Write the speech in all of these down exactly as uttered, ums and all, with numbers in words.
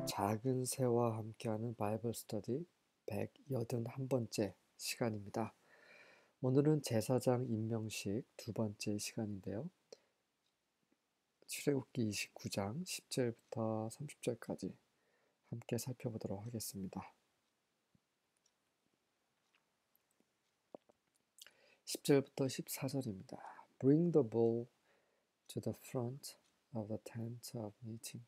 작은 새와 함께하는 바이블 스터디 백팔십일 번째 시간입니다. 오늘은 제사장 임명식 두 번째 시간인데요. 출애굽기 이십구 장 십 절부터 삼십 절까지 함께 살펴보도록 하겠습니다. 십 절부터 십사 절입니다. Bring the bull to the front of the tent of meeting.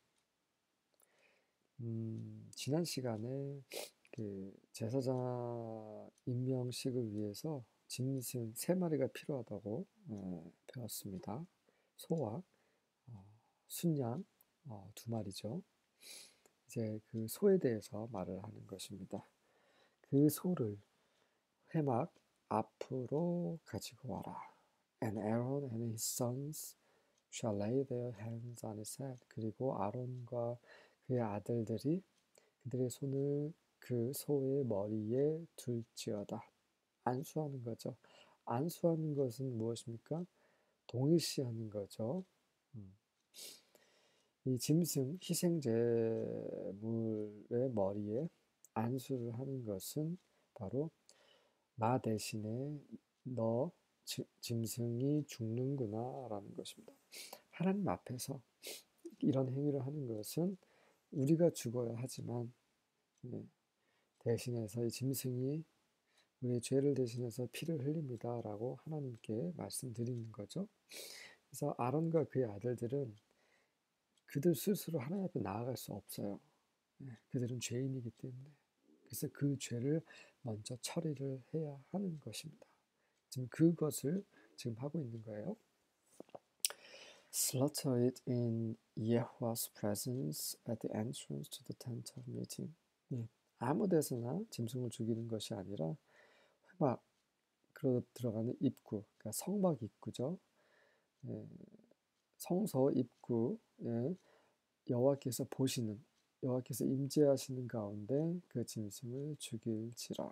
음, 지난 시간에 그 제사장 임명식을 위해서 짐승 세 마리가 필요하다고 어, 배웠습니다. 소와 어, 순양 어, 두 마리죠. 이제 그 소에 대해서 말을 하는 것입니다. 그 소를 회막 앞으로 가지고 와라. And Aaron and his sons shall lay their hands on his head. 그리고 아론과 그의 아들들이 그들의 손을 그 소의 머리에 둘지어다. 안수하는 거죠. 안수하는 것은 무엇입니까? 동일시하는 거죠. 음. 이 짐승 희생제물의 머리에 안수를 하는 것은 바로 나 대신에 너 짐승이 죽는구나 라는 것입니다. 하나님 앞에서 이런 행위를 하는 것은 우리가 죽어야 하지만 네, 대신해서 이 짐승이 우리의 죄를 대신해서 피를 흘립니다 라고 하나님께 말씀드리는 거죠. 그래서 아론과 그의 아들들은 그들 스스로 하나님 앞에 나아갈 수 없어요. 네, 그들은 죄인이기 때문에. 그래서 그 죄를 먼저 처리를 해야 하는 것입니다. 지금 그것을 지금 하고 있는 거예요. Slaughter it in Yahweh's presence at the entrance to the tent of meeting. 네, 아무 데서나 짐승을 죽이는 것이 아니라 회막으로 들어가는 입구, 그러니까 성막 입구죠. 예, 성소 입구에 여호와께서 보시는, 여호와께서 임재하시는 가운데 그 짐승을 죽일지라.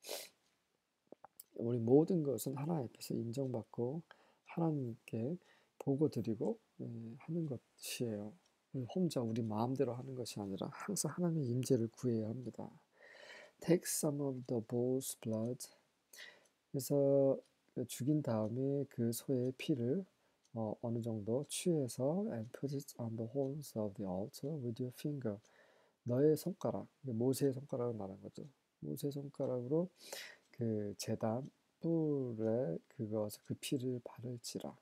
우리 모든 것은 하나님 앞에서 인정받고 하나님께 보고 드리고 예, 하는 것이에요. 혼자 우리 마음대로 하는 것이 아니라 항상 하나님의 임재를 구해야 합니다. Take some of the bull's blood. 그래서 죽인 다음에 그 소의 피를 어, 어느 정도 취해서 and put it on the horns of the altar with your finger. 너의 손가락, 모세의 손가락을 말한 거죠. 모세의 손가락으로 그 제단 뿔에 그것을 그 피를 바를지라.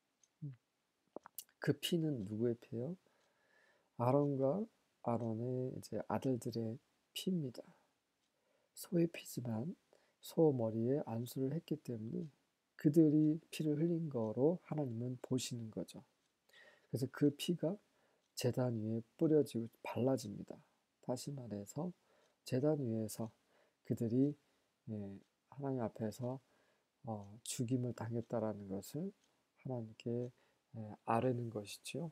그 피는 누구의 피예요? 아론과 아론의 이제 아들들의 피입니다. 소의 피지만 소 머리에 안수를 했기 때문에 그들이 피를 흘린 거로 하나님은 보시는 거죠. 그래서 그 피가 제단 위에 뿌려지고 발라집니다. 다시 말해서 제단 위에서 그들이 예, 하나님 앞에서 어, 죽임을 당했다라는 것을 하나님께 예, 아뢰는 것이죠.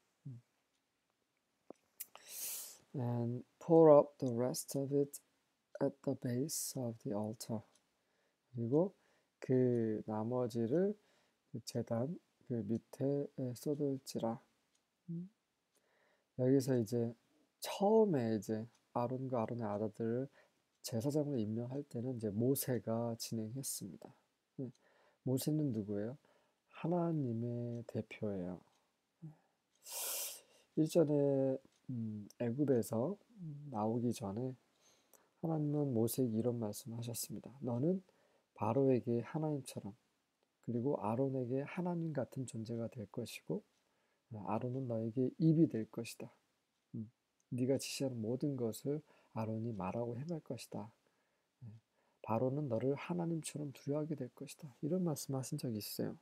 And pour out the rest of it at the base of the altar. 그리고 그 나머지를 그 제단 그 밑에 쏟을지라. 음. 여기서 이제 처음에 이제 아론과 아론의 아들들을 제사장으로 임명할 때는 이제 모세가 진행했습니다. 네. 모세는 누구예요? 하나님의 대표예요. 일전에 음, 애굽에서 나오기 전에 하나님은 모세에게 이런 말씀하셨습니다. 너는 바로에게 하나님처럼 그리고 아론에게 하나님 같은 존재가 될 것이고 아론은 너에게 입이 될 것이다. 음, 네가 지시하는 모든 것을 아론이 말하고 행할 것이다. 바로는 너를 하나님처럼 두려워하게 될 것이다. 이런 말씀하신 적이 있어요.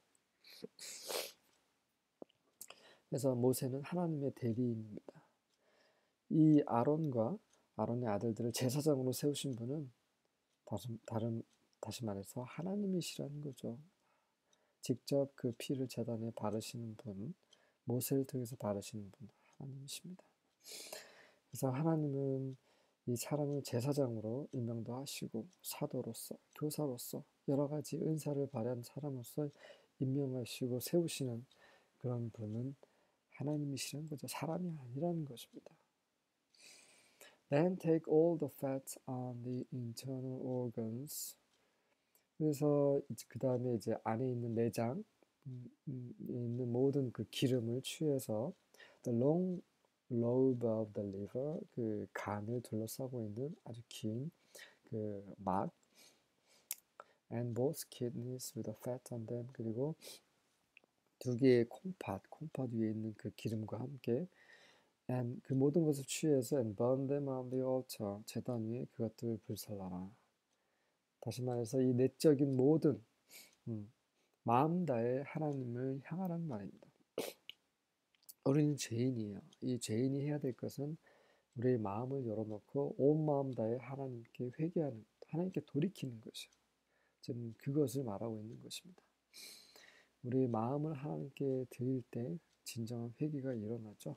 그래서 모세는 하나님의 대리인입니다. 이 아론과 아론의 아들들을 제사장으로 세우신 분은 다른, 다른 다시 말해서 하나님이시라는 거죠. 직접 그 피를 제단에 바르시는 분, 모세를 통해서 바르시는 분 하나님이십니다. 그래서 하나님은 이 사람을 제사장으로 임명도 하시고 사도로서, 교사로서 여러 가지 은사를 발휘한 사람으로서 임명하시고 세우시는 그런 분은 하나님이시라는 거죠. 사람이 아니라는 것입니다. And take all the fat on the internal organs. 그래서 그 다음에 이제 안에 있는 내장 음, 음, 있는 모든 그 기름을 취해서 the long lobe of the liver, 그 간을 둘러싸고 있는 아주 긴 그 막and both kidneys with the fat on them, 그리고 두 개의 콩팥, 콩팥 위에 있는 그 기름과 함께 and 그 모든 것을 취해서 and burn them on the altar, 제단 위에 그것들을 불살라라. 다시 말해서 이 내적인 모든 음, 마음 다해 하나님을 향하라는 말입니다. 우리는 죄인이에요. 이 죄인이 해야 될 것은 우리의 마음을 열어놓고 온 마음 다해 하나님께 회개하는 것, 하나님께 돌이키는 것이요. 지금 그것을 말하고 있는 것입니다. 우리의 마음을 하나님께 드릴 때 진정한 회개가 일어나죠.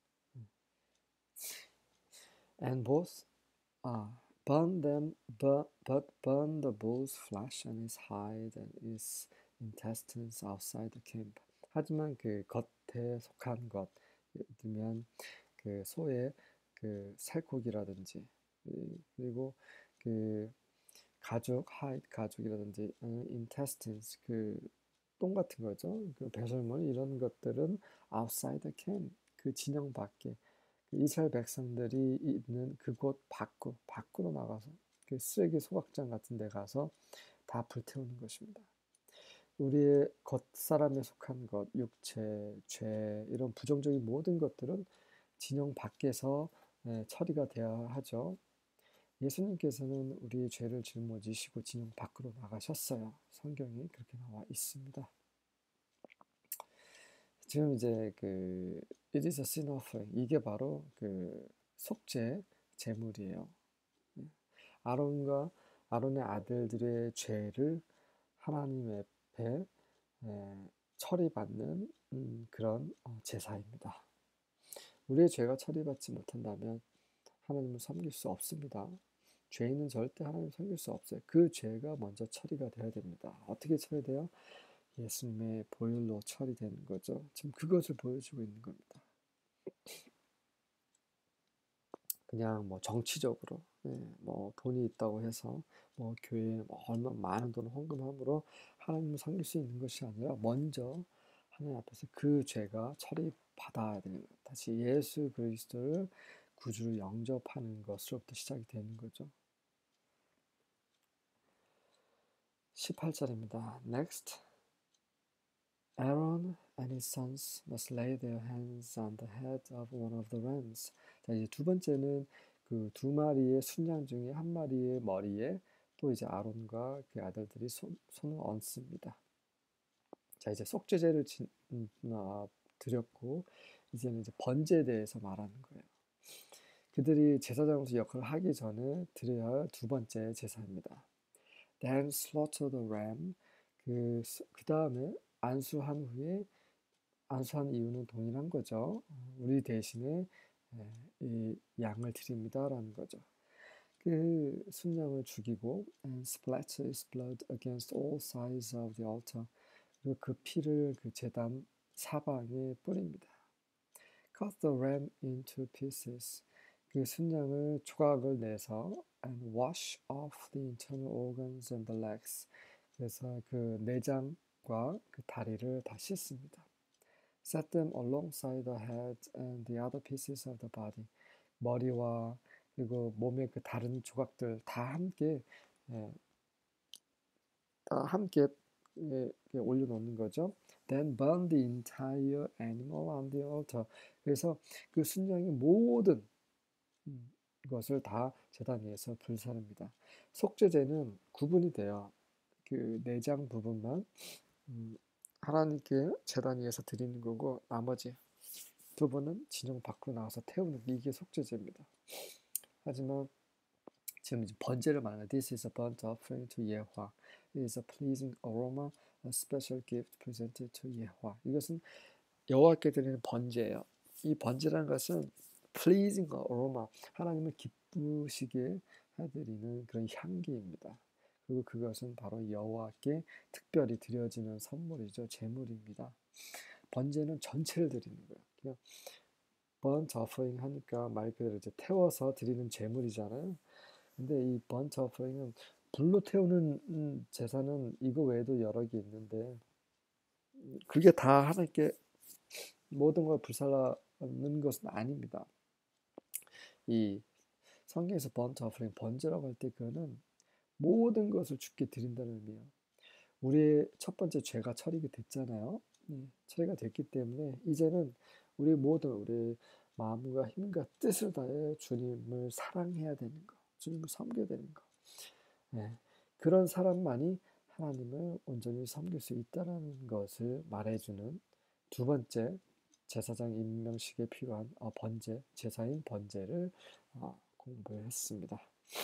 And both uh, burn them, but, but burn the bull's flesh and his hide and his intestines outside the camp. 하지만 그 겉에 속한 것, 예를 들면 그 소의 그 살코기라든지 그리고 그 가죽, 하이드 가죽이라든지 intestines 그 똥 같은 거죠. 그 배설물 이런 것들은 outside the camp, 그 진영 밖에 그 이스라엘 백성들이 있는 그곳 밖으로 밖으로 나가서 그 쓰레기 소각장 같은 데 가서 다 불태우는 것입니다. 우리의 겉사람에 속한 것, 육체, 죄 이런 부정적인 모든 것들은 진영 밖에서 처리가 되어야 하죠. 예수님께서는 우리의 죄를 짊어지시고 진영 밖으로 나가셨어요. 성경이 그렇게 나와 있습니다. 지금 이제 그 It is a sin offering, 이게 바로 그 속죄 제물이에요. 아론과 아론의 아들들의 죄를 하나님 앞에 처리받는 음, 그런 제사입니다. 우리의 죄가 처리받지 못한다면 하나님을 섬길 수 없습니다. 죄인은 절대 하나님을 섬길 수 없어요. 그 죄가 먼저 처리가 돼야 됩니다. 어떻게 처리돼요? 예수님의 보혈로 처리되는 거죠. 지금 그것을 보여주고 있는 겁니다. 그냥 뭐 정치적으로 예, 뭐 돈이 있다고 해서 뭐 교회에 뭐 얼마 많은 돈을 헌금함으로 하나님을 섬길 수 있는 것이 아니라 먼저 하나님 앞에서 그 죄가 처리받아야 되는 거예요. 다시 예수 그리스도를 구주로 영접하는 것으로부터 시작이 되는 거죠. 십팔 절입니다. Next, Aaron and his sons must lay their hands on the head of one of the rams. 자, 이제 두 번째는 그 두 마리의 순양 중에 한 마리의 머리에 또 이제 아론과 그 아들들이 손, 손을 얹습니다. 자, 이제 속죄제를 진, 음, 어, 드렸고 이제는 이제 번제에 대해서 말하는 거예요. 그들이 제사장으로서 역할을 하기 전에 드려야 할 두 번째 제사입니다. Then slaughter the ram. 그, 그 다음에 안수한 후에, 안수한 이유는 동일한 거죠. 우리 대신에 이 양을 드립니다라는 거죠. 그 순양을 죽이고 and splatter his blood against all sides of the altar. 그리고 그 피를 그 제단 사방에 뿌립니다. Cut the ram into pieces. 그 순양을 조각을 내서 and wash off the internal organs and the legs. 그래서 그 내장과 그 다리를 다 씻습니다. Set them alongside the head and the other pieces of the body. 머리와 그리고 몸의 그 다른 조각들 다 함께 예, 다 함께 예, 올려놓는 거죠. Then burn the entire animal on the altar. 그래서 그 순양의 모든 음, 것을 다 제단 위에서 불사릅니다. 속죄제는 구분이 돼요. 그 내장 부분만 음, 하나님께 제단 위에서 드리는 거고 나머지 부분은 진영 밖으로 나가서 태우는 게 이게 속죄제입니다. 하지만 지금 이제 번제를 말하는 This is a burnt offering to 예호와. It is a pleasing aroma, a special gift presented to 예호와. 이것은 여호와께 드리는 번제예요. 이 번제라는 것은 pleasing aroma, 하나님을 기쁘시게 해드리는 그런 향기입니다. 그리고 그것은 바로 여호와께 특별히 드려지는 선물이죠. 제물입니다. 번제는 전체를 드리는 거예요. burnt offering 하니까 말 그대로 이제 태워서 드리는 제물이잖아요. 근데 이 burnt offering은 불로 태우는 음, 제사는 이거 외에도 여러 개 있는데 그게 다 하나님께 모든 걸 불살라는 것은 아닙니다. 이 성경에서 burnt offering, 번제라고 할 때 그거는 모든 것을 주께 드린다는 의미예요. 우리의 첫 번째 죄가 처리가 됐잖아요. 네, 처리가 됐기 때문에 이제는 우리 모든 우리 마음과 힘과 뜻을 다해 주님을 사랑해야 되는 거, 주님을 섬겨야 되는 거. 네, 그런 사람만이 하나님을 온전히 섬길 수 있다는 것을 말해주는 두 번째 제사장 임명식에 필요한 어, 번제, 제사인 번제를 어, 공부했습니다.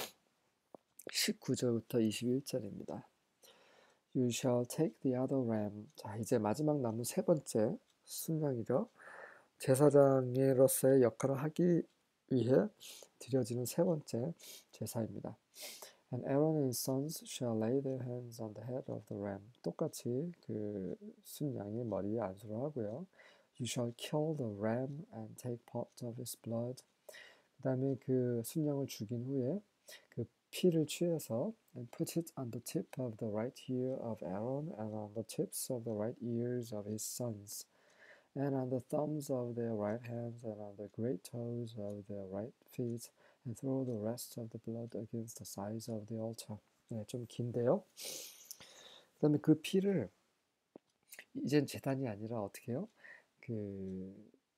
십구 절부터 이십일 절입니다. You shall take the other ram. 자, 이제 마지막 남은 세 번째 순양이죠. 제사장으로서의 역할을 하기 위해 드려지는 세 번째 제사입니다. And Aaron and his sons shall lay their hands on the head of the ram. 똑같이 그 순양의 머리에 안수를 하고요. You shall kill the ram and take part of his blood. 그 다음에 그 순양을 죽인 후에 그 피를 취해서 and put it on the tip of the right ear of Aaron and on the tips of the right ears of his sons and on the thumbs of their right hands and on the great toes of their right feet and throw the rest of the blood against the sides of the altar. 네, 좀 긴데요. 그 다음에 그 피를 이젠 제단이 아니라 어떻게 해요? 그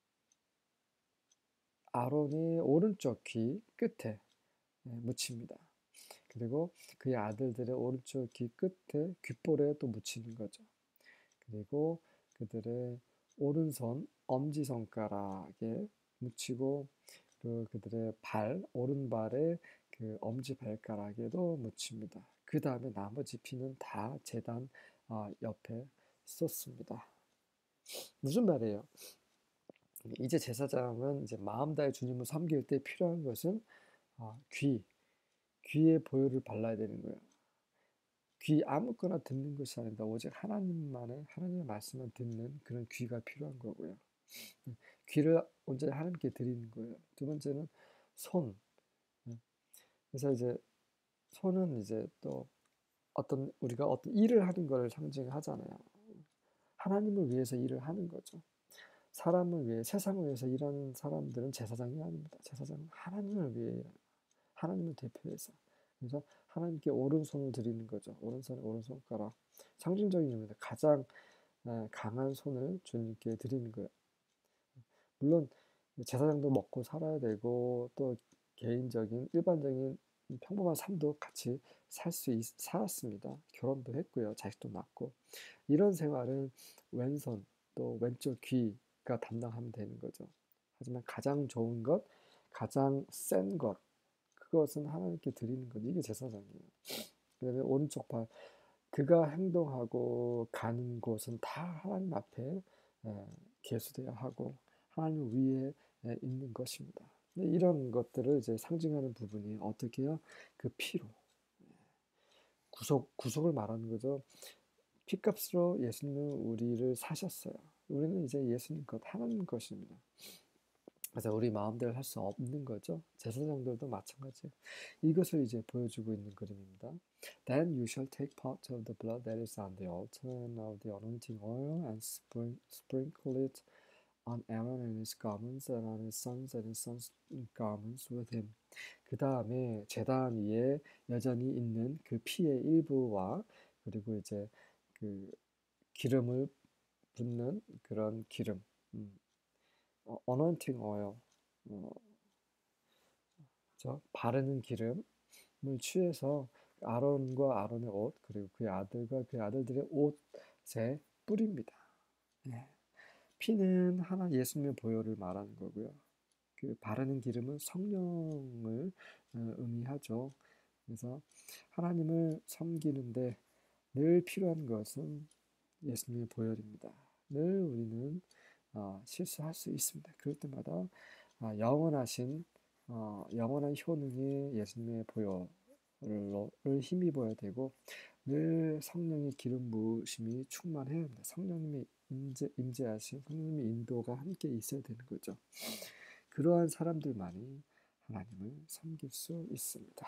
아론의 오른쪽 귀 끝에 묻힙니다. 그리고 그의 아들들의 오른쪽 귀 끝에 귓볼에 또 묻히는 거죠. 그리고 그들의 오른손 엄지손가락에 묻히고 그 그들의 발 오른발에 그 엄지발가락에도 묻힙니다. 그 다음에 나머지 피는 다 제단 어, 옆에 쏟습니다. 무슨 말이에요? 이제 제사장은 이제 마음 다해 주님을 섬길 때 필요한 것은 어, 귀, 귀에 보혈을 발라야 되는 거예요. 귀 아무거나 듣는 것이 아니다. 오직 하나님만의 하나님의 말씀을 듣는 그런 귀가 필요한 거고요. 귀를 온전히 하나님께 드리는 거예요. 두 번째는 손. 그래서 이제 손은 이제 또 어떤 우리가 어떤 일을 하는 걸 상징하잖아요. 하나님을 위해서 일을 하는 거죠. 사람을 위해 세상을 위해서 일하는 사람들은 제사장이 아닙니다. 제사장은 하나님을 위해 하나님을 대표해서 그래서 하나님께 오른손을 드리는 거죠. 오른손에 오른손가락 상징적인 의미입니다. 가장 강한 손을 주님께 드리는 거예요. 물론 제사장도 먹고 살아야 되고 또 개인적인 일반적인 평범한 삶도 같이 살 수 살았습니다. 결혼도 했고요. 자식도 낳고 이런 생활은 왼손 또 왼쪽 귀가 담당하면 되는 거죠. 하지만 가장 좋은 것, 가장 센 것, 그것은 하나님께 드리는 것. 이게 제사장이에요. 그 다음에 오른쪽 발, 그가 행동하고 가는 곳은 다 하나님 앞에 계수되어야 하고 하나님 위에 있는 것입니다. 이런 것들을 이제 상징하는 부분이 어떻게 해요? 그 피로 구속, 구속을 말하는 거죠. 피값으로 예수님은 우리를 사셨어요. 우리는 이제 예수님 것, 하나님 것입니다. 그래서 우리 마음대로 할 수 없는 거죠. 제사장들도 마찬가지예요. 이것을 이제 보여주고 있는 그림입니다. Then you shall take part of the blood that is on the altar and of the anointing oil and spring, sprinkle it on Aaron and his garments and on his sons and his sons' garments with him. 그 다음에 제단 위에 여전히 있는 그 피의 일부와 그리고 이제 그 기름을 붓는 그런 기름, 음, 어, anointing oil, 어, 그렇죠? 바르는 기름을 취해서 아론과 아론의 옷 그리고 그의 아들과 그의 아들들의 옷에 뿌립니다. 네. 피는 하나 예수님의 보혈을 말하는 거고요. 그 바르는 기름은 성령을 의미하죠. 그래서 하나님을 섬기는데 늘 필요한 것은 예수님의 보혈입니다. 늘 우리는 어, 실수할 수 있습니다. 그럴 때마다 어, 영원하신 어, 영원한 효능의 예수님의 보혈을 힘입어야 되고 늘 성령의 기름 부으심이 충만해야 합니다. 성령님의 임재, 임재하신 성령님의 인도가 함께 있어야 되는 거죠. 그러한 사람들만이 하나님을 섬길 수 있습니다.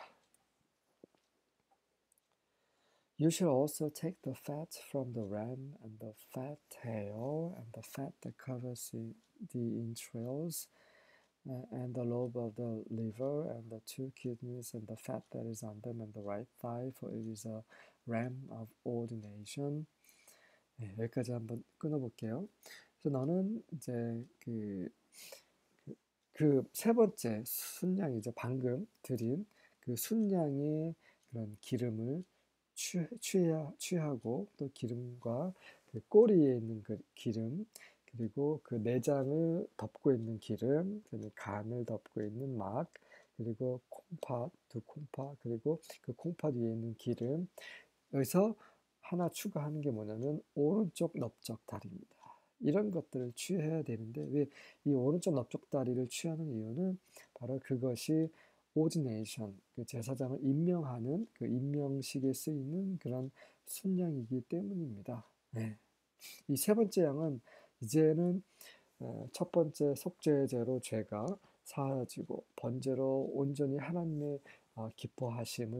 You should also take the fat from the ram and the fat tail and the fat that covers the entrails and the lobe of the liver and the two kidneys and the fat that is on them and the right thigh, for it is a ram of ordination. 네, 여기까지 한번 끊어볼게요. 그래서 너는 이제 그 그 세 번째 순양이죠. 방금 드린 그 순양의 그런 기름을 취, 취하, 취하고 또 기름과 그 꼬리에 있는 그 기름 그리고 그 내장을 덮고 있는 기름 그리고 간을 덮고 있는 막 그리고 콩팥 두 콩팥 그리고 그 콩팥 위에 있는 기름 여기서 하나 추가하는 게 뭐냐면 오른쪽 넓적 다리입니다. 이런 것들을 취해야 되는데 왜 이 오른쪽 넓적 다리를 취하는 이유는 바로 그것이 오디네이션, 그 제사장을 임명하는 그 임명식에 쓰이는 그런 순양이기 때문입니다. 네. 이 세 번째 양은 이제는 첫 번째 속죄제로 죄가 사하지고 번제로 온전히 하나님의 기뻐하심을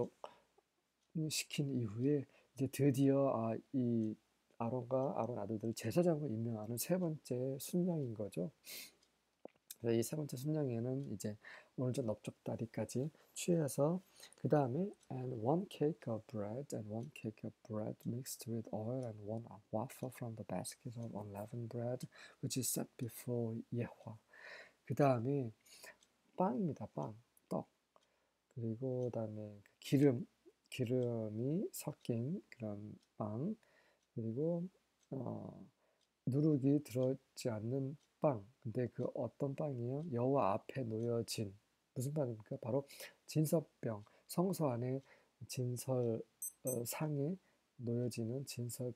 만족시킨 이후에 이제 드디어 이 아론과 아론 아들들을 제사장으로 임명하는 세 번째 순양인 거죠. 이 세 번째 순양에는 이제 오른쪽 넓적 다리까지 취해서 그 다음에 and one cake of bread and one cake of bread mixed with oil and one wafer from the basket of unleavened bread which is set before 예화. 그 다음에 빵입니다. 빵, 떡. 그리고 그다음에 기름, 기름이 섞인 그런 빵. 그리고 어, 누룩이 들어있지 않는 빵. 근데 그 어떤 빵이에요? 여호와 앞에 놓여진 무슨 빵입니까? 바로 진설병. 성소 안에 진설 어, 상에 놓여지는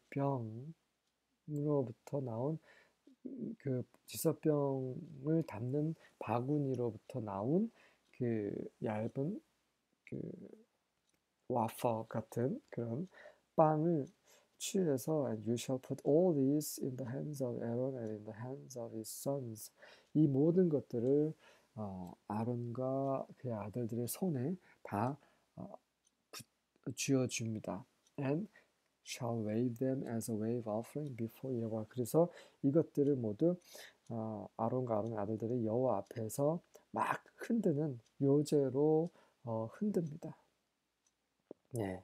진설병으로부터 나온 그 진설병을 담는 바구니로부터 나온 그 얇은 그 와퍼 같은 그런 빵을 취해서 and you shall put all these in the hands of Aaron and in the hands of his sons. 이 모든 것들을 어, 아론과 그의 아들들의 손에 다 어, 쥐어 줍니다. And shall wave them as a wave offering before 여호와. 그래서 이것들을 모두 어, 아론과 아론의 아들들이 여호와 앞에서 막 흔드는 요제로 어, 흔듭니다. 네.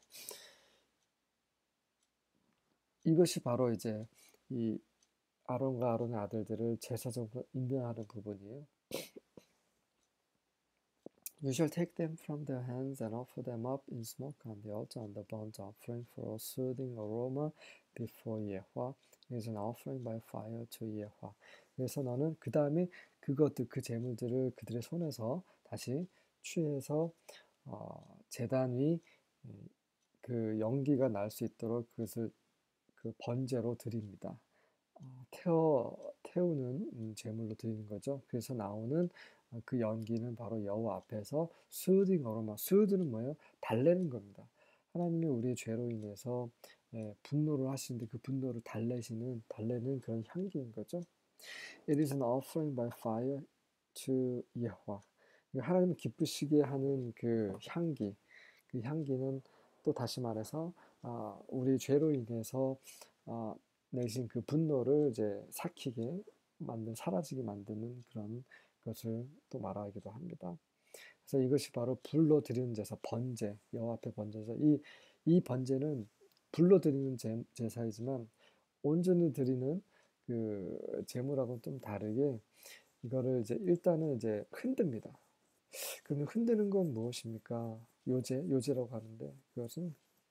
이것이 바로 이제 이 아론과 아론의 아들들을 제사장으로 임명하는 부분이에요. You shall take them from their hands and offer them up in smoke on the altar on the burnt offering for a soothing aroma before 예화. It is an offering by fire to 예화. 그래서 너는 그 다음에 그것들 그 제물들을 그들의 손에서 다시 취해서 어, 제단 위 그 연기가 날 수 있도록 그것을 그 번제로 드립니다. 어, 태워 태우는 음, 제물로 드리는 거죠. 그래서 나오는 어, 그 연기는 바로 여호와 앞에서 스우딩 어로마. 스우드는 뭐예요? 달래는 겁니다. 하나님이 우리의 죄로 인해서 예, 분노를 하시는데 그 분노를 달래시는 달래는 그런 향기인 거죠. It is an offering by fire to 예호와. 하나님을 기쁘시게 하는 그 향기, 그 향기는 또 다시 말해서 아, 우리 죄로 인해서 아, 내신 그 분노를 이제 삭히게 만든 사라지게 만드는 그런 것을 또 말하기도 합니다. 그래서 이것이 바로 불로 드리는 제사 번제 여호와 앞에 번제죠. 이, 이 번제는 불로 드리는 제, 제사이지만 온전히 드리는 그 제물하고는 좀 다르게 이거를 이제 일단은 이제 흔듭니다. 그러면 흔드는 건 무엇입니까? 요제, 요제라고 하는데 그것은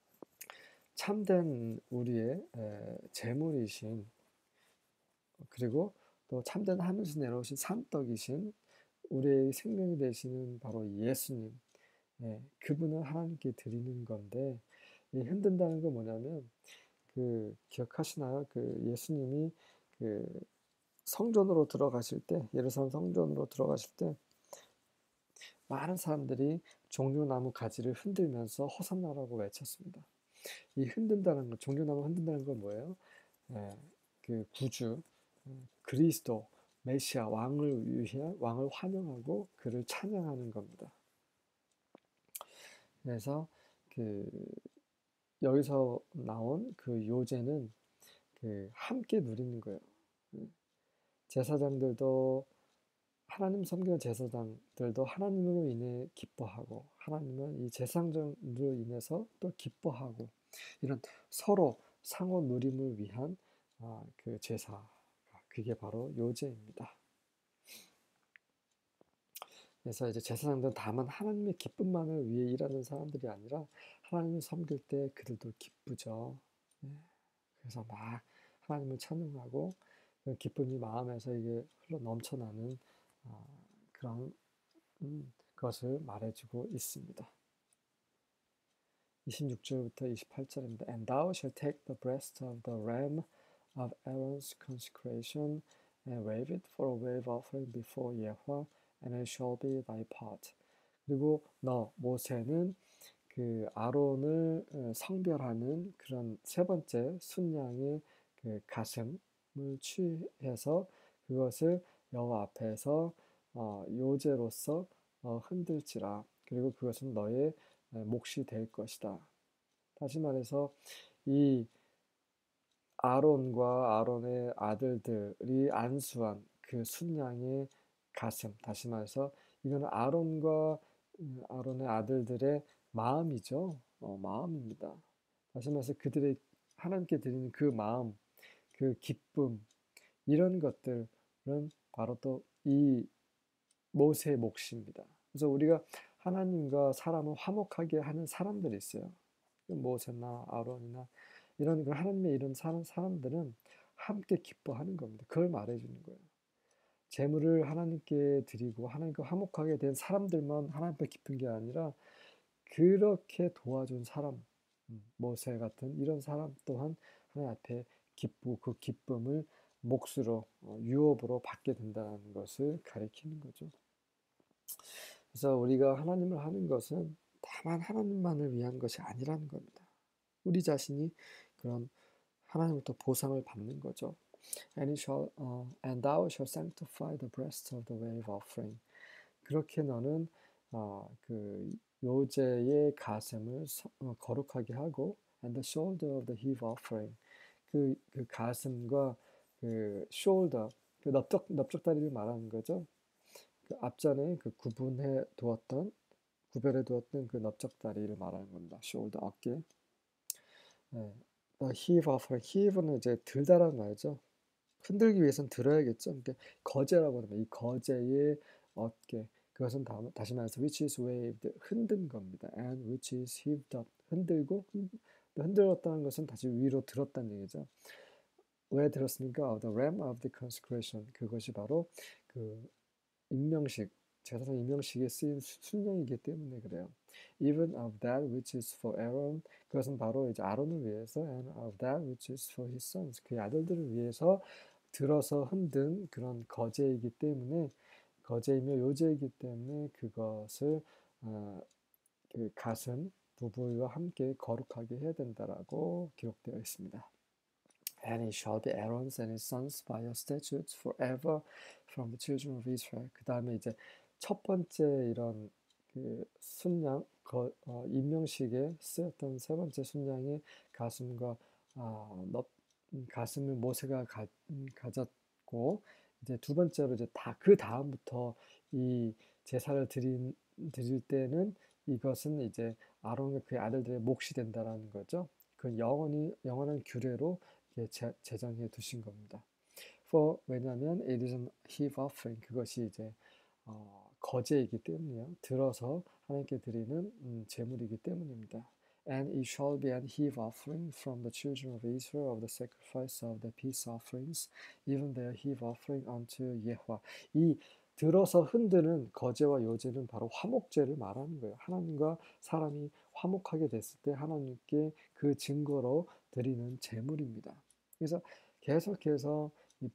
참된 우리의 에, 제물이신 그리고 또 참된 하늘에서 내려오신 산떡이신 우리의 생명이 되시는 바로 예수님 예, 그분을 하나님께 드리는 건데 이 흔든다는 건 뭐냐면 그 기억하시나요? 그 예수님이 그 성전으로 들어가실 때 예루살렘 성전으로 들어가실 때 많은 사람들이 종려나무 가지를 흔들면서 호산나라고 외쳤습니다. 이 흔든다는 거, 종려나무 흔든다는 건 뭐예요? 예, 그 구주, 그리스도, 메시아 왕을 위해 왕을 환영하고 그를 찬양하는 겁니다. 그래서 그 여기서 나온 그 요제는 그 함께 누리는 거예요. 제사장들도 하나님 섬기는 제사장들도 하나님으로 인해 기뻐하고 하나님은 이 제사장으로 인해서 또 기뻐하고 이런 서로 상호 누림을 위한 아, 그 제사 그게 바로 요제입니다. 그래서 이제 제사장들은 다만 하나님의 기쁨만을 위해 일하는 사람들이 아니라 하나님을 섬길 때 그들도 기쁘죠. 네. 그래서 막 하나님을 찬양하고 그 기쁨이 마음에서 이게 흘러 넘쳐나는 아, 그런 음, 것을 말해주고 있습니다. 이십육 절부터 이십팔 절입니다. And thou shalt take the breast of the ram of Aaron's consecration and wave it for a wave offering before Yahweh, and it shall be thy part. 그리고 너 모세는 그 아론을 성별하는 그런 세 번째 순양의 그 가슴을 취해서 그것을 여호와 앞에서 어, 요제로서 어, 흔들지라. 그리고 그것은 너의 몫이 될 것이다. 다시 말해서 이 아론과 아론의 아들들이 안수한 그 순양의 가슴, 다시 말해서 이거는 아론과 아론의 아들들의 마음이죠. 어, 마음입니다. 다시 말해서 그들의 하나님께 드리는 그 마음, 그 기쁨, 이런 것들은 바로 또 이 모세의 몫입니다. 그래서 우리가 하나님과 사람을 화목하게 하는 사람들이 있어요. 모세나 아론이나 이런 하나님의 이런 사람들은 함께 기뻐하는 겁니다. 그걸 말해주는 거예요. 재물을 하나님께 드리고 하나님과 화목하게 된 사람들만 하나님 앞에 기쁜 게 아니라 그렇게 도와준 사람, 모세 같은 이런 사람 또한 하나님 앞에 기쁘고 그 기쁨을 몫으로 유업으로 받게 된다는 것을 가리키는 거죠. 그래서 우리가 하나님을 하는 것은 다만 하나님만을 위한 것이 아니라는 겁니다. 우리 자신이 그런 하나님부터 보상을 받는 거죠. And, it shall, uh, and thou shalt sanctify the breast of the wave offering. 그렇게 너는 어, 그 요제의 가슴을 서, 어, 거룩하게 하고 and the shoulder of the heave offering. 그, 그 가슴과 그 shoulder, 그 넓적, 넓적다리를 말하는 거죠. 그 앞전에 그 구분해 두었던 구별해 두었던 그 넓적다리를 말하는 겁니다. shoulder 어깨. 네. The heave offering. heave는 이제 들다라는 말이죠. 흔들기 위해서는 들어야겠죠. 그러니까 거제라고 하는 이 거제의 어깨. 그것은 다음, 다시 말해서 which is waved 흔든 겁니다. And which is heaved up 흔들고 흔들었다는 것은 다시 위로 들었다는 얘기죠. 왜 들었습니까? Of the ram of the consecration. 그것이 바로 그 임명식 제사장 임명식에 쓰인 순양이기 때문에 그래요. Even of that which is for Aaron. 그것은 바로 이제 아론을 위해서 and of that which is for his sons. 그의 아들들을 위해서 들어서 흔든 그런 거제이기 때문에 거제이며 요제이기 때문에 그것을 어, 그 가슴 부부와 함께 거룩하게 해야 된다라고 기록되어 있습니다. And it shall be Aaron's and his sons by your statutes forever from the children of Israel. 그 다음에 이제 첫 번째 이런 그 순양 거, 어, 임명식에 쓰였던 세 번째 순양의 가슴과 아, 넙, 가슴을 모세가 가, 가졌고 이제 두 번째로 이제 다 그 다음부터 이 제사를 드린 드릴 때는 이것은 이제 아론과 그의 아들들의 몫이 된다라는 거죠. 그 영원히 영원한 규례로 제, 제정해 두신 겁니다. For 왜냐하면 it is a heave offering 그것이 이제 어, 거제이기 때문이요. 들어서 하나님께 드리는 음, 제물이기 때문입니다. And it shall be an heave offering from the children of Israel of the sacrifice of the peace offerings, even their heave offering unto Yahweh. 이 들어서 흔드는 거제와 요제는 바로 화목제를 말하는 거예요. 하나님과 사람이 화목하게 됐을 때 하나님께 그 증거로 드리는 제물입니다. 그래서 계속해서 이,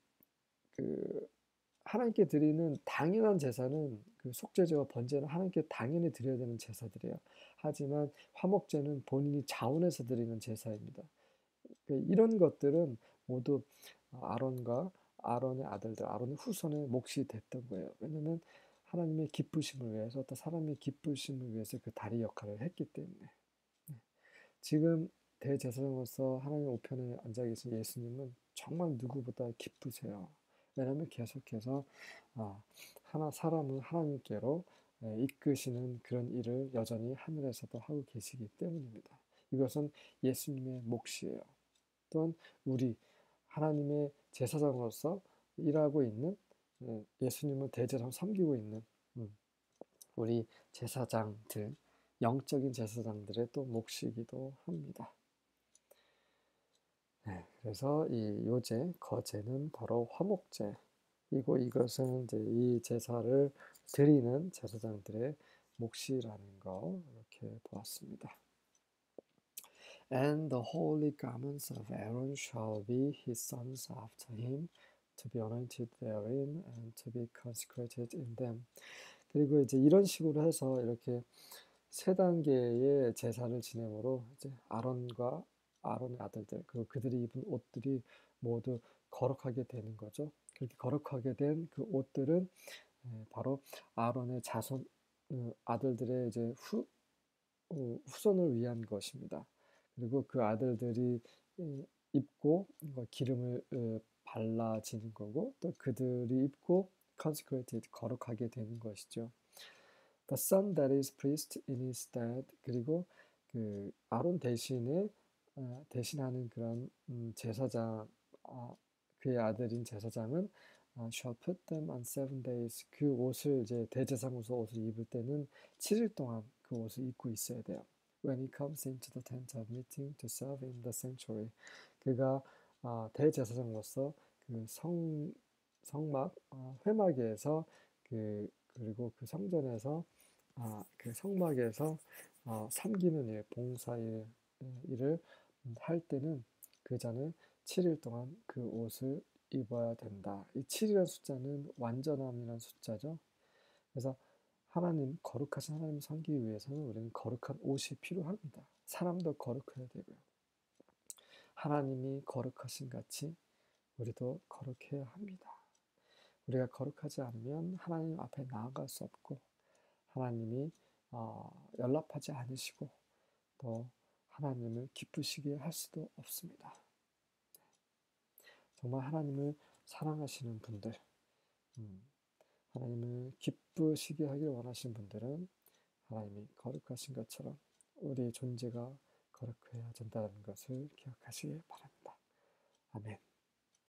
그 하나님께 드리는 당연한 제사는 그 속죄제와 번제는 하나님께 당연히 드려야 되는 제사들이에요. 하지만 화목제는 본인이 자원해서 드리는 제사입니다. 이런 것들은 모두 아론과 아론의 아들들, 아론의 후손의 몫이 됐던 거예요. 왜냐하면 하나님의 기쁘심을 위해서, 또 사람의 기쁘심을 위해서 그 다리 역할을 했기 때문에. 지금 대제사장으로서 하나님 우편에 앉아 계신 예수님은 정말 누구보다 기쁘세요. 왜냐하면 계속해서 아, 하나 사람을 하나님께로 예, 이끄시는 그런 일을 여전히 하늘에서도 하고 계시기 때문입니다. 이것은 예수님의 몫이에요. 또한 우리 하나님의 제사장으로서 일하고 있는 예, 예수님을 대제사장 섬기고 있는 음, 우리 제사장들, 영적인 제사장들의 또 몫이기도 합니다. 네, 그래서 이 요제, 거제는 바로 화목제이고 이것은 이제 이 제사를 드리는 제사장들의 몫이라는 거 이렇게 보았습니다. And the holy garments of Aaron shall be his sons after him, to be anointed therein and to be consecrated in them. 그리고 이제 이런 식으로 해서 이렇게 세 단계의 제사를 지내므로 이제 아론과 아론의 아들들 그리고 그들이 입은 옷들이 모두 거룩하게 되는 거죠. 그렇게 거룩하게 된 그 옷들은 바로 아론의 자손 아들들의 이제 후 후손을 위한 것입니다. 그리고 그 아들들이 입고 기름을 발라지는 거고 또 그들이 입고 consecrated 거룩하게 되는 것이죠. The son that is priest in his stead 그리고 그 아론 대신에 어, 대신하는 그런 음, 제사장 어, 그의 아들인 제사장은 어, shall put them on seven days 그 옷을 이제 대제사장으로서 옷을 입을 때는 칠 일 동안 그 옷을 입고 있어야 돼요. When he comes into the tent of meeting to serve in the sanctuary 그가 어, 대제사장으로서 그 성 성막 어, 회막에서 그 그리고 그 성전에서 아, 그 성막에서 어, 섬기는 일, 봉사일 일을 할 때는 그 전에 칠 일 동안 그 옷을 입어야 된다. 이 칠이라는 숫자는 완전함이라는 숫자죠. 그래서 하나님, 거룩하신 하나님을 섬기기 위해서는 우리는 거룩한 옷이 필요합니다. 사람도 거룩해야 되고요. 하나님이 거룩하신 같이 우리도 거룩해야 합니다. 우리가 거룩하지 않으면 하나님 앞에 나아갈 수 없고 하나님이 어, 연락하지 않으시고 또 하나님을 기쁘시게 할 수도 없습니다. 정말 하나님을 사랑하시는 분들, 음, 하나님을 기쁘시게 하길 원하시는 분들은 하나님이 거룩하신 것처럼 우리의 존재가 거룩해야 된다는 것을 기억하시길 바랍니다.